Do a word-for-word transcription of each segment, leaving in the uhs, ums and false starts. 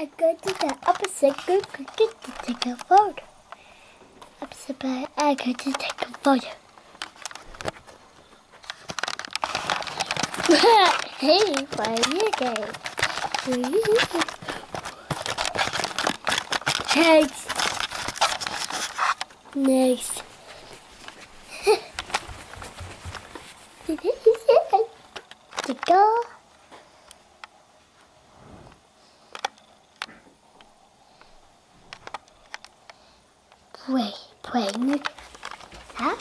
I go to the opposite group to take a photo. Opposite bed, I go to take a photo. Hey, why are you gay? Next. Next. To go. Play, play. Huh?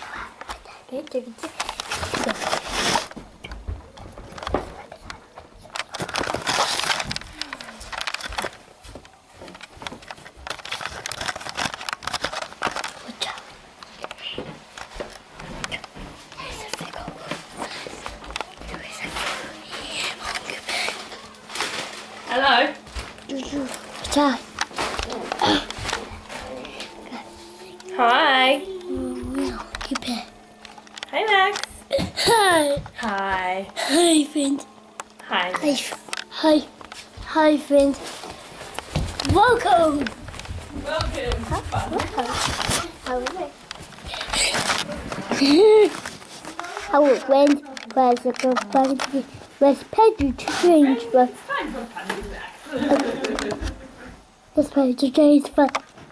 Hello. Hi. Hi. Hi, Hi, Max. Hi. Hi. Hi, friends. Hi. Hi. Hi. Hi, friends. Welcome. Welcome. How our friend was a good was Pedro to change for this Pedro to change for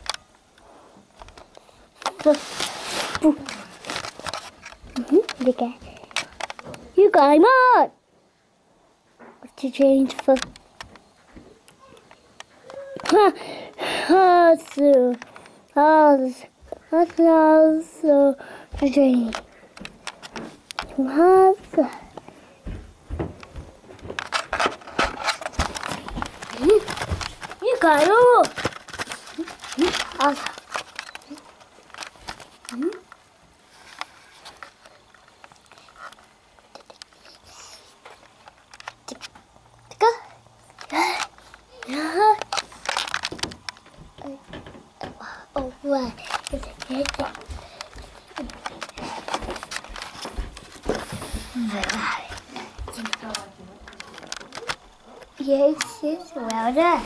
for look at you guys on to change for also also also to change also you guys on also oh, what is it? Yes, yes, well done.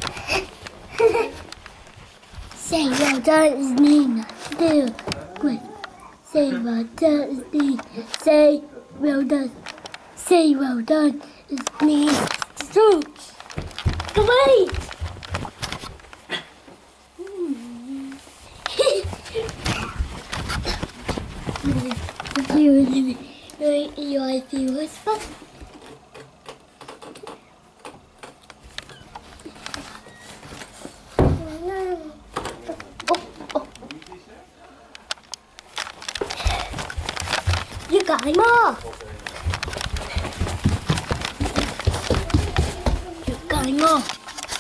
Say well done is Nina. Do good. Say well done is Nina. Say well done. Say well done is Nina. Do. Wait. You you I see what's fun. You got him off. You got him off.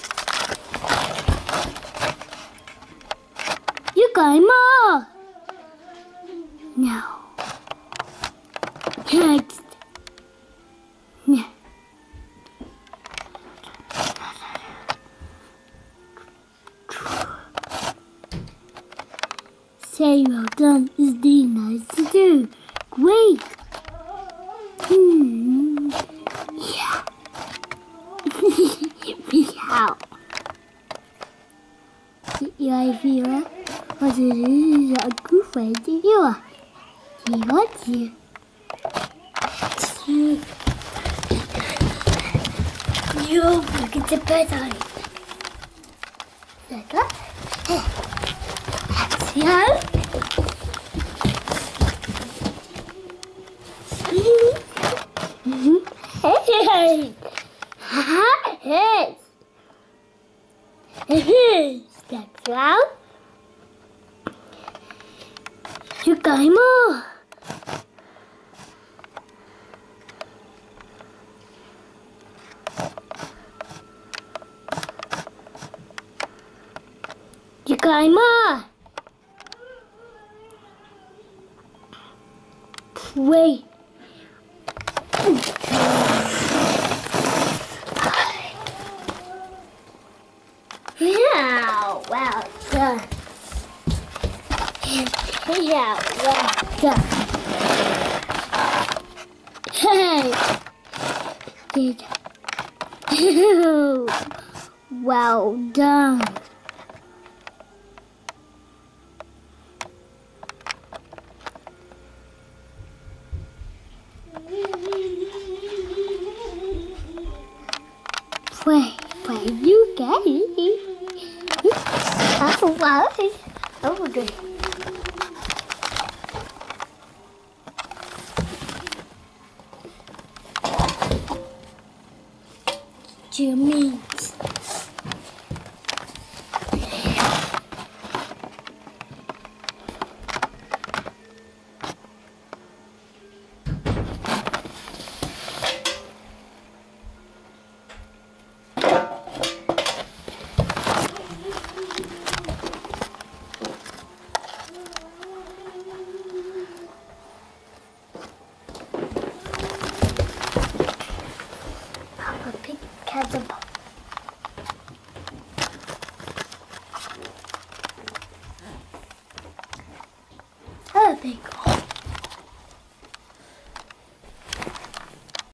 You got him off. No. Next. Yeah. Say well done is the nice to do. Great. Hmm. Yeah. Meow. Jag fyra. Och så är det goofy till you. He wants you. You. You look at the bed on it. Like that. That's you. Hey! Hey! Hey! That's loud. You got him all. You got him all. Wait. Wow, well done. Yeah, well done. Hey! Did Well done. Wait, wait, you get it. Oh, wow. Oh, good. Jimmy. Papa Pig has a ball. A big hole.